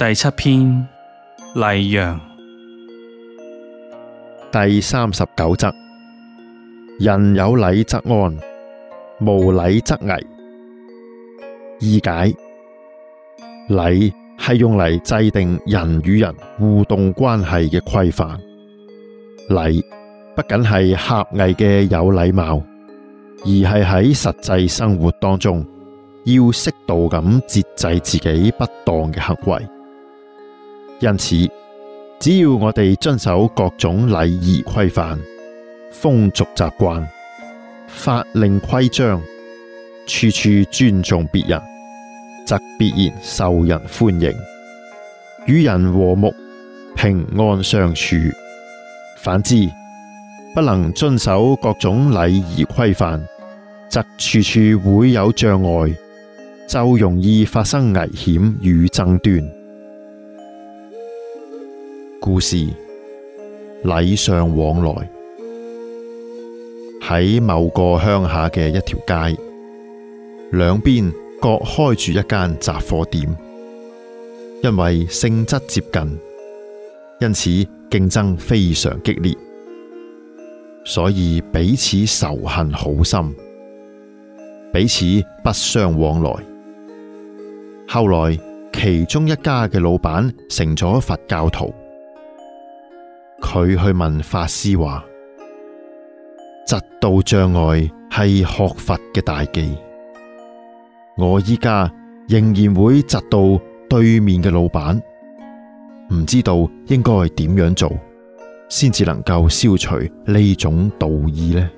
第7篇禮讓。 第39則，人有禮則安，無禮則危。意解：禮係用嚟制定人與人互動關係嘅規範。禮不僅係狹義嘅有禮貌，而係喺實際生活當中要適度咁節制自己不當嘅行為。因此，只要我哋遵守各種禮儀規範、風俗習慣、法令規章，處處尊重別人，則必然受人歡迎，與人和睦，平安相處。反之，不能遵守各種禮儀規範，則處處會有障礙，就容易發生危險與爭端。故事：禮尚往來。喺某個鄉下嘅一條街，兩邊各開住一間雜貨店，因為性質接近，因此競爭非常激烈，所以彼此仇恨好深，彼此不相往來。後來其中一家嘅老闆成咗佛教徒，佢去問法師話：嫉妒障礙係學佛嘅大忌，我依家仍然會嫉妒對面嘅老闆，唔知道應該點樣做先至能夠消除呢種妒意呢？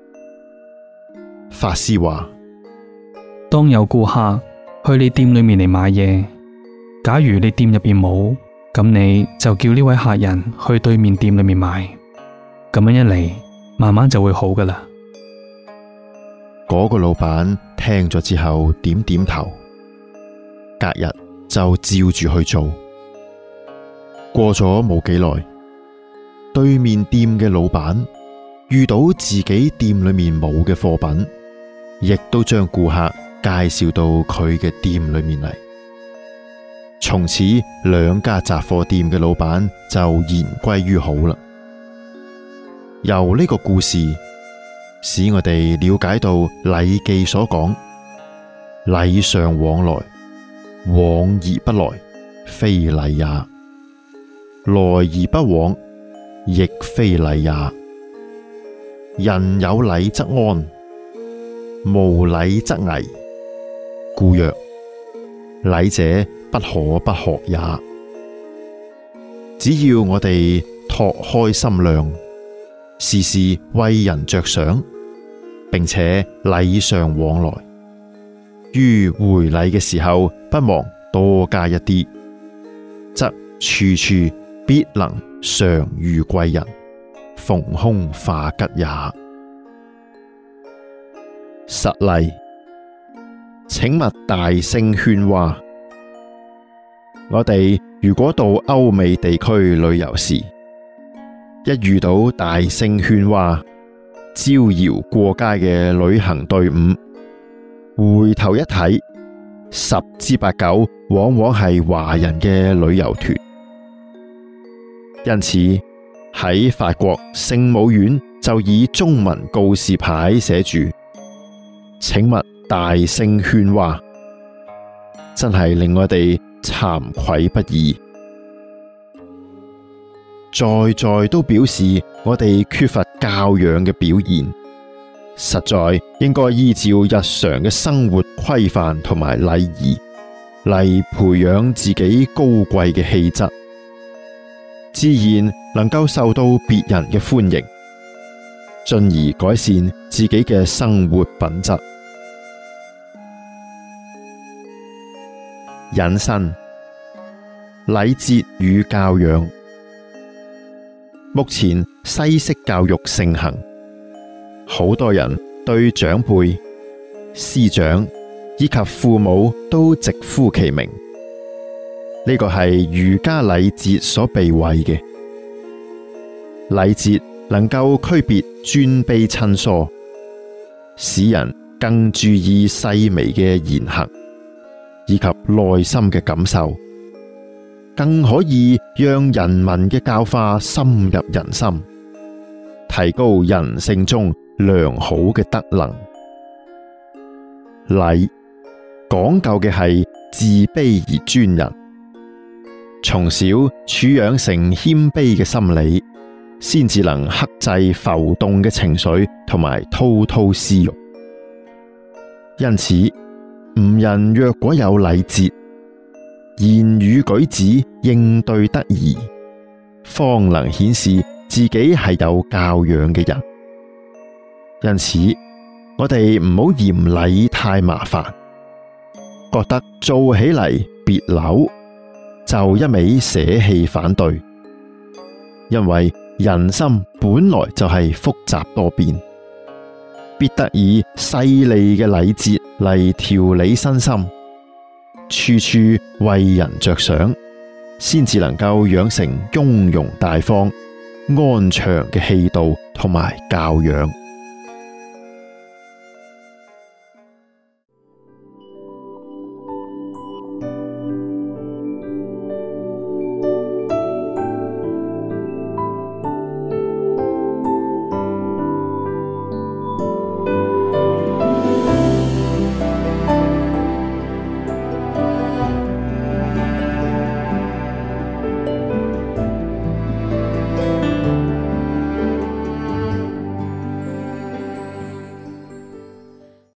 法師話： 當有顧客去你店裏面嚟買嘢，假如你店入邊冇，咁你就叫呢位客人去對面店裏面買，咁樣一嚟，慢慢就會好噶啦。 嗰個老闆聽咗之後點點頭，隔日就照住去做。過咗冇幾耐，對面店嘅老闆遇到自己店裏面冇嘅貨品，亦都將顧客介紹到佢嘅店裏面嚟。從此兩家雜貨店嘅老闆就言歸於好啦。由呢個故事使我哋了解到禮記所講：禮尚往來，往而不來，非禮也；來而不往，亦非禮也。人有禮則安，無禮則危。故曰：禮者不可不學也。只要我哋拓開心量，時時為人着想，並且禮尚往來，於回禮嘅時候不忘多加一啲，則處處必能常遇貴人，逢凶化吉也。實例：請勿大聲喧嘩。我哋如果到歐美地區旅遊時，一遇到大聲喧嘩、招搖過街嘅旅行隊伍，回頭一睇，10之8九往往係華人嘅旅遊團。因此喺法國聖母院就以中文告示牌寫住：請勿大聲喧嘩，真係令我哋慚愧不已。在在都表示我哋缺乏教養嘅表現，實在應該依照日常嘅生活規範同埋禮儀嚟培養自己高貴嘅氣質，自然能夠受到別人嘅歡迎，進而改善自己嘅生活品質。引申：禮節與教養。目前西式教育盛行，好多人對長輩、師長以及父母都直呼其名，呢個係儒家禮節所避諱嘅。禮節能夠區別尊卑親疏，使人更注意細微嘅言行，以及內心嘅感受， 更可以讓人民嘅教化深入人心，提高人性中良好嘅德能。禮講究嘅係自卑而尊人，從小儲養成謙卑嘅心理，先至能克制浮動嘅情緒同埋滔滔私欲。因此，吾人若果有禮節，言語舉止應對得宜，方能顯示自己係有教養嘅人。因此，我哋唔好嫌禮太麻煩，覺得做起嚟別扭，就一味捨棄反對。因為人心本來就係複雜多變，必得以細膩嘅禮節嚟調理身心，處處為人着想，先至能夠養成雍容大方、安詳嘅氣度同埋教養。